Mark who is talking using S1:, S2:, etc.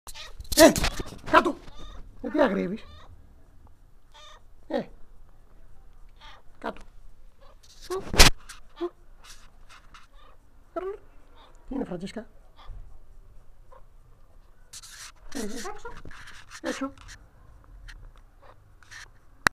S1: Κάτω! Γιατί αγρίβεις? Κάτω. Τι είναι, Φραντσέσκα? Έξω.